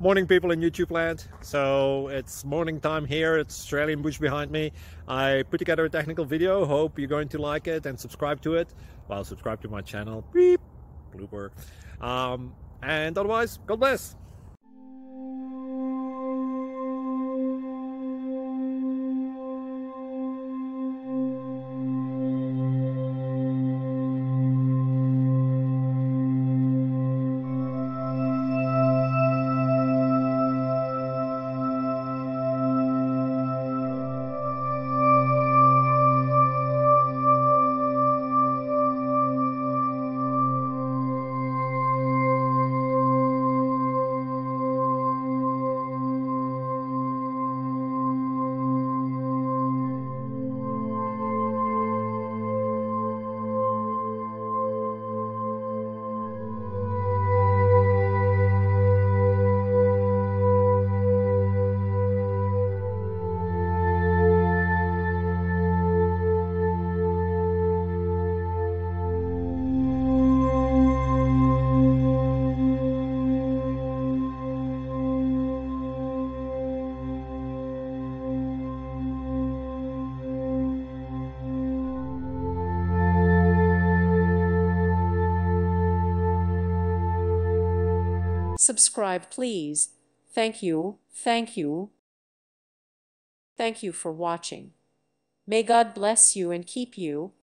Morning, people in YouTube land. So it's morning time here. It's Australian bush behind me. I put together a technical video. Hope you're going to like it and subscribe to it. Well, subscribe to my channel. Beep. Blooper. And otherwise, God bless. Subscribe, please. Thank you, thank you. Thank you for watching. May God bless you and keep you.